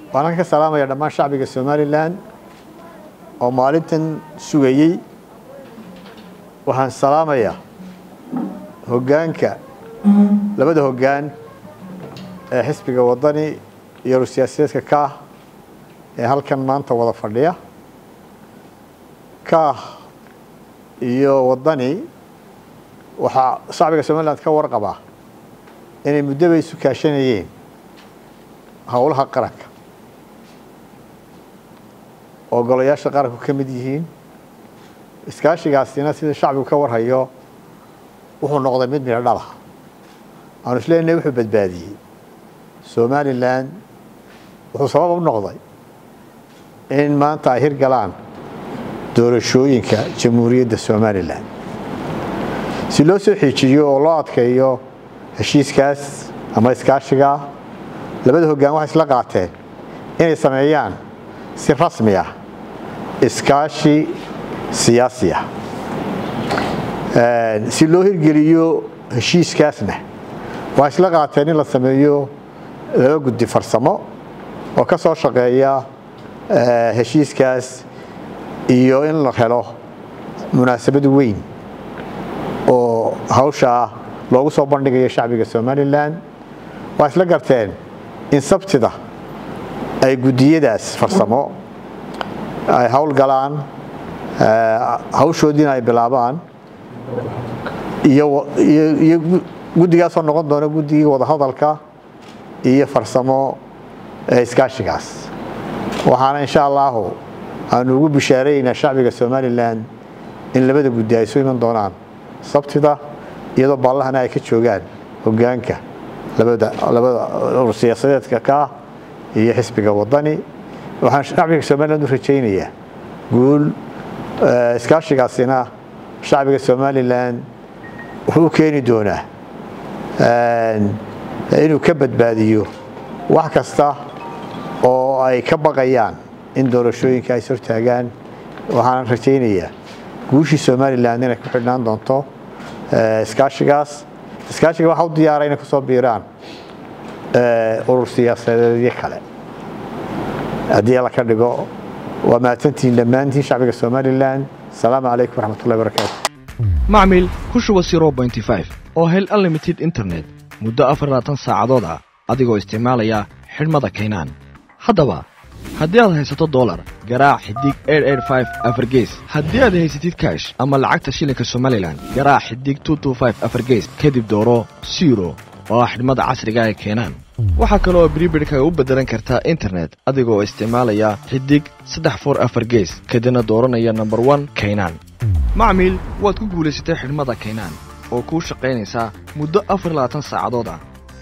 وأنا كسلام يا دمان شعبي الصومالي لان ومالتن سويي وحن سلام يا هجانك لبده هجان حسبك وطني يرو سياسيتك كاه هل كان ما أنت وضع فردية كاه يو وطني وح شعبك الصومالي لان كور قباه إني مدبي سكاشنيين هقولها قرك وقالياش قرك كمديين إسكاشي قاستينا سيد الشعب وكور هيو وهو نقضي مد من الله أنا شلون نبحث بالبادي سومالي لان وهو سبب النقضي إن ما طاهر قلان دور الشوين كجمهورية السومالي لان سلوسو حيجيو الله كيو هشيس كاس أما إسكاشيغا لبده هجان واحد لقاته إني سمعيان سير رسمية إسكاشي سياسية سلوه الجريو هشيس كاسنا واحد لقاته إني لسمعيو لو قد فرسمه وكسر شقيا هشيس كاس إيو إن لخلاه مناسبة وين أو هوشة لوgu soo bandhigayo shacbiga Soomaaliland waa isla garteen in sabtida ay gudiyadaas farsamo ay hawl galaan hawshoodina ay bilaabaan iyo gudigaas oo noqon doona gudiga wada hadalka iyo farsamo iskaashigaas waxaana insha Allah aan ugu bishaareynaa shacbiga Soomaaliland in labada gudi ay soo iman doonaan sabtida iyadoo ballahana ay ka joogaan hogaanka labada siyaasadeedka ka iyo xisbiga wadani waxaan shacbiga Soomaaliland u rajaynayaa guul iskaashigaasina shacbiga Soomaaliland wuxuu keeni doonaa inuu ka badbaadiyo wax kasta oo ay ka baqayaan in doorashooyinka ay soo taagaan waxaan rajaynayaa guushii Soomaaliland inay ku xidhnaan doonto iskaashiga waxa uu diyaaray inay ku soo biiraan urur siyaasadeed kale hadii la ka dhigo waa maatantiin dhamaantiin shacbiga Soomaaliland salaamu calaykum waraxmatullaahi wabarakaatuh macmiil ku shuba 0.5 oo hel unlimited internet muddo 24 saacadood ah adigoo isticmaalaya xidhmada Kaynaan haddaba haddii aad haysato dollar garaac xidig 885 afargees haddii aad haysatid cash ama lacagta shilinka Soomaaliland garaac xidig 225 afargees kadib dooro 0 oo xidhmada casriga ah ee Kaynaan waxa kale oo prepaid-ka u bedelan kartaa internet adigoo isticmaalaya xidig 34 afargees kadibna dooranaya number 1 Kaynaan macmiil waad ku guuleysatay xidhmada Kaynaan oo ku shaqeynaysa muddo 24 saacadood ah